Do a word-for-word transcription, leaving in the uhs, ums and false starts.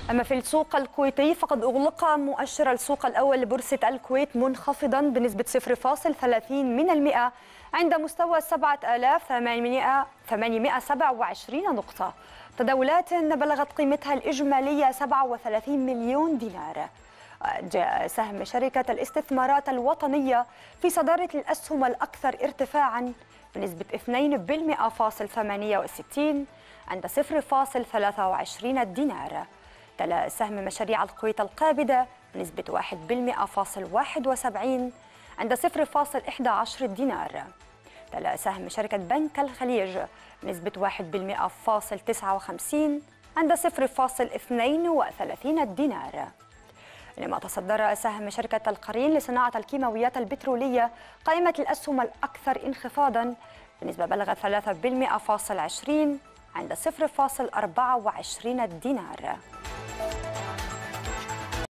أما في السوق الكويتي فقد أغلق مؤشر السوق الأول لبورصة الكويت منخفضا بنسبة صفر فاصل ثلاثين من المئة عند مستوى سبعة آلاف وثمانمئة وسبعة وعشرين نقطة. تداولات بلغت قيمتها الإجمالية سبعة وثلاثين مليون دينار. جاء سهم شركة الاستثمارات الوطنية في صدارة الأسهم الأكثر ارتفاعا بنسبة اثنين بالمئة فاصل ثمانية وستين عند صفر فاصل ثلاثة وعشرين دينار. تلا سهم مشاريع الكويت القابضة بنسبة واحد بالمئة فاصل واحد وسبعين عند صفر فاصل إحدى عشر دينار. تلا سهم شركة بنك الخليج بنسبة واحد بالمئة فاصل تسعة وخمسين عند صفر فاصل اثنين وثلاثين دينار. لما تصدر سهم شركة القرين لصناعة الكيماويات البترولية قائمة الأسهم الأكثر انخفاضا بنسبة بلغت ثلاثة بالمئة فاصل عشرين عند صفر فاصل أربعة وعشرين دينار.